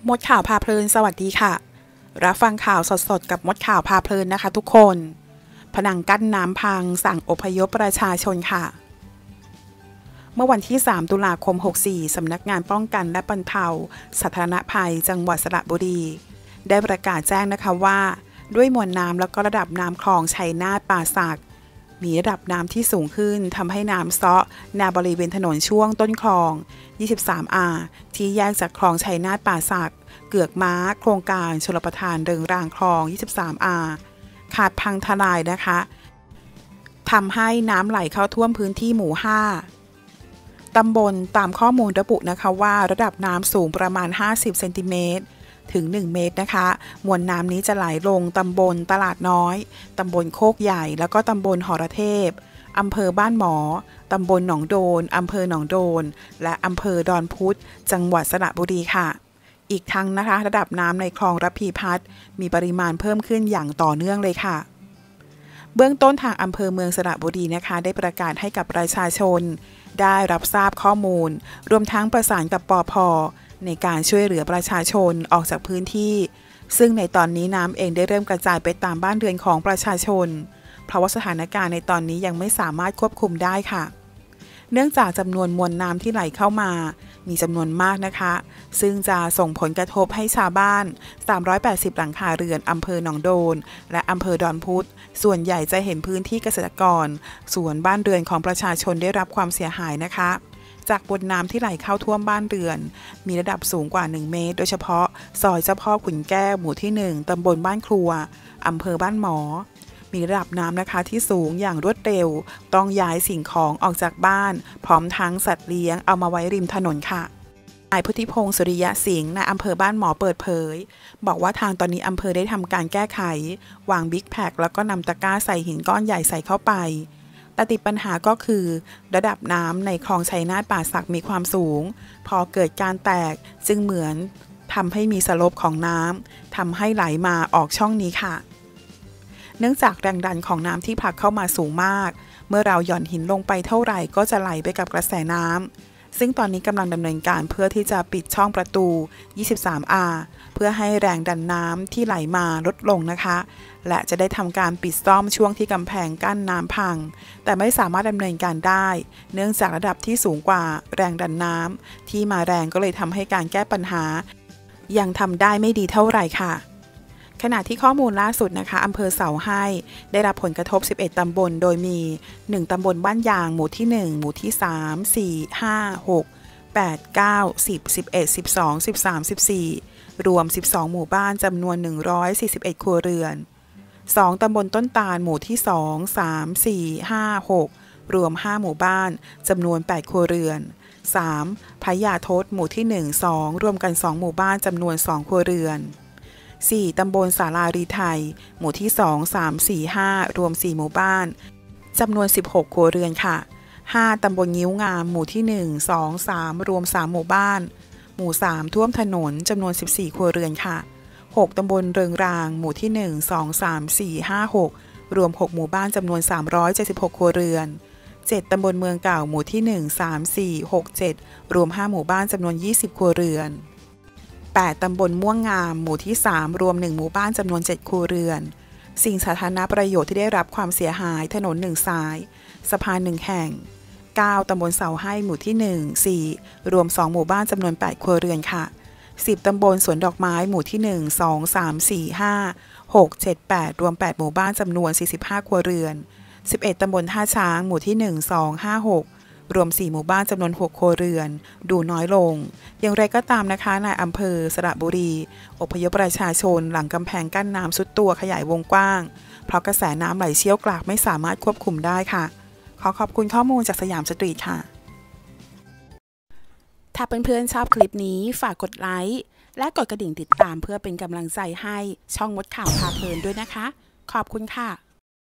มดข่าวพาเพลินสวัสดีค่ะรับฟังข่าวสดๆกับมดข่าวพาเพลินนะคะทุกคนผนังกั้นน้ำพังสั่งอพยพประชาชนค่ะเมื่อวันที่ 3 ตุลาคม 64 สำนักงานป้องกันและบรรเทาสาธารณภัยจังหวัดสระบุรีได้ประกาศแจ้งนะคะว่าด้วยมวลน้ำแล้วก็ระดับน้ำคลองชัยนาทป่าสักมีระดับน้ำที่สูงขึ้นทำให้น้ำเซาะในบริเวณถนนช่วงต้นคลอง 23A ที่แยกจากคลองชัยนาทป่าสักเกือกม้าโครงการชลประทานเริงรางคลอง 23A ขาดพังทลายนะคะทำให้น้ำไหลเข้าท่วมพื้นที่หมู่ 5 ตำบลตามข้อมูลระบุนะคะว่าระดับน้ำสูงประมาณ 50 เซนติเมตรถึง 1 เมตรนะคะมวลน้ำนี้จะไหลลงตำบลตลาดน้อยตำบลโคกใหญ่แล้วก็ตำบลหอระเทพอำเภอบ้านหมอตำบลหนองโดนอำเภอหนองโดนและอำเภอดอนพุธจังหวัดสระบุรีค่ะอีกทั้งนะคะระดับน้ำในคลองระพีพัฒน์มีปริมาณเพิ่มขึ้นอย่างต่อเนื่องเลยค่ะเบื้องต้นทางอำเภอเมืองสระบุรีนะคะได้ประกาศให้กับประชาชนได้รับทราบข้อมูลรวมทั้งประสานกับปภ.ในการช่วยเหลือประชาชนออกจากพื้นที่ซึ่งในตอนนี้น้ำเองได้เริ่มกระจายไปตามบ้านเรือนของประชาชนเพราะว่าสถานการณ์ในตอนนี้ยังไม่สามารถควบคุมได้ค่ะเนื่องจากจำนวนมวลน้ำที่ไหลเข้ามามีจำนวนมากนะคะซึ่งจะส่งผลกระทบให้ชาวบ้าน380หลังคาเรือนอำเภอหนองโดนและอำเภอดอนพุธส่วนใหญ่จะเห็นพื้นที่เกษตรกรส่วนบ้านเรือนของประชาชนได้รับความเสียหายนะคะจากมวลน้ำที่ไหลเข้าท่วมบ้านเรือนมีระดับสูงกว่า1 เมตรโดยเฉพาะซอยเจ้าพ่อขุนแก้วหมู่ที่ 1ตำบลบ้านครัวอำเภอบ้านหมอมีระดับน้ำนะคะที่สูงอย่างรวดเร็วต้องย้ายสิ่งของออกจากบ้านพร้อมทั้งสัตว์เลี้ยงเอามาไว้ริมถนนค่ะนายพุทธิพงศ์สุริยะสิงห์นายอำเภอบ้านหมอเปิดเผยบอกว่าทางตอนนี้อำเภอได้ทำการแก้ไขวางบิ๊กแพคแล้วก็นำตะกร้าใส่หินก้อนใหญ่ใส่เข้าไปแต่ติดปัญหาก็คือระดับน้ำในคลองชัยนาทป่าสักมีความสูงพอเกิดการแตกจึงเหมือนทำให้มีสโลปของน้ำทำให้ไหลมาออกช่องนี้ค่ะเนื่องจากแรงดันของน้ำที่ผลักเข้ามาสูงมากเมื่อเราหย่อนหินลงไปเท่าไหร่ก็จะไหลไปกับกระแสน้ำซึ่งตอนนี้กำลังดำเนินการเพื่อที่จะปิดช่องประตู 23A เพื่อให้แรงดันน้ำที่ไหลมาลดลงนะคะและจะได้ทำการปิดซ่อมช่วงที่กำแพงกั้นน้ำพังแต่ไม่สามารถดำเนินการได้เนื่องจากระดับที่สูงกว่าแรงดันน้ำที่มาแรงก็เลยทำให้การแก้ปัญหายังทำได้ไม่ดีเท่าไหร่ค่ะขณะที่ข้อมูลล่าสุดนะคะอำเภอเสาให้ได้รับผลกระทบ11ตำบลโดยมี1ตำบลบ้านยางหมู่ที่1หมู่ที่3 4 5 6 8 9 10 11 12 13 14รวม12หมู่บ้านจำนวน141ครัวเรือน2ตำบลต้นตาลหมู่ที่2 3 4 5 6รวม5หมู่บ้านจำนวน8ครัวเรือน3พญาทศหมู่ที่1 2รวมกัน2หมู่บ้านจำนวน2ครัวเรือน4ตำบลสารารีไทยหมู่ที่2 3 4 5รวม4หมู่บ้านจำนวน16ครัวเรือนค่ะ5ตำบลงิ้วงามหมู่ที่1 2 3รวม3หมู่บ้านหมู่3ท่วมถนนจำนวน14ครัวเรือนค่ะ6ตำบลเริงรางหมู่ที่1 2 3 4 5 6รวม6หมู่บ้านจำนวน376ครัวเรือน7ตำบลเมืองเก่าหมู่ที่1 3 4 6 7รวม5หมู่บ้านจำนวน20ครัวเรือน8ตำบลม่วงงามหมู่ที่3รวม1หมู่บ้านจำนวน7ครัวเรือนสิ่งสาธารณประโยชน์ที่ได้รับความเสียหายถนน1สายสะพาน1แห่ง9ตำบลเสาให้หมู่ที่1 4รวม2หมู่บ้านจำนวน8ครัวเรือนค่ะ10ตำบลสวนดอกไม้หมู่ที่1 2 3 4 5 6 7 8รวม8หมู่บ้านจำนวน45ครัวเรือน11ตำบลท่าช้างหมู่ที่1 2 5 6รวม4หมู่บ้านจำนวน6ครัวเรือนดูน้อยลงอย่างไรก็ตามนะคะนายอำเภอสระบุรีอพยพประชาชนหลังกำแพงกั้นน้ำซุดตัวขยายวงกว้างเพราะกระแสน้ำไหลเชี่ยวกรากไม่สามารถควบคุมได้ค่ะขอขอบคุณข้อมูลจากสยามสตรีทค่ะถ้าเพื่อนๆชอบคลิปนี้ฝากกดไลค์และกดกระดิ่งติดตามเพื่อเป็นกำลังใจให้ช่องมดข่าวพาเพลินด้วยนะคะขอบคุณค่ะ